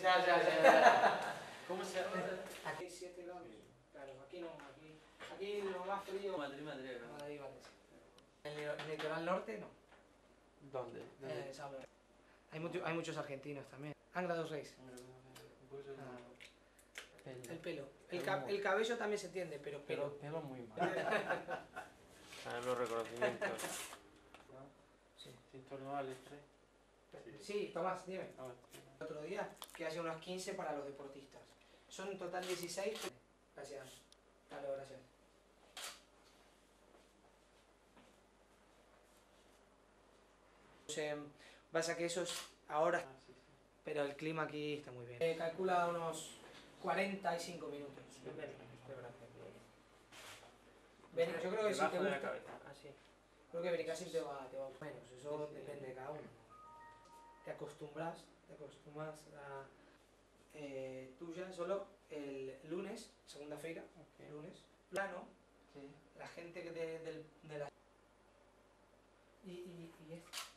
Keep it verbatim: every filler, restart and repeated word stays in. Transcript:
Ya, ya, ya, ya. ¿Cómo se llama? Aquí hay siete grados. Claro, aquí no, aquí, aquí lo más frío. Madrid, Madrid, ¿no? Madrid, Madrid, sí. En el litoral norte no. ¿Dónde? ¿Dónde? Eh, Salvador. Hay, mucho, hay muchos argentinos también. Angra dos Reis. Ah, Pelo. el pelo. El, ca el cabello también se tiende, pero Pero pelo. pelo muy mal. Ah, los reconocimientos. ¿No? Sí. Sin torno al estrés. Sí, Tomás, dime. A ver. El otro día que haya unos quince para los deportistas. Son en total dieciséis. Gracias. Dale, gracias. Eh, pasa que eso es ahora, Ah, sí, sí. pero el clima aquí está muy bien. Eh, calcula unos cuarenta y cinco minutos. De verdad. Ven, yo creo que si Debajo te de la gusta, cabeza. así. Creo que Benicàssim te va, te va menos, eso sí, depende de cada uno. Te acostumbras, te acostumbras a eh, tuya solo el lunes, segunda feira, Okay. lunes, plano, Sí. la gente que de, del- de la... Y, y, y es...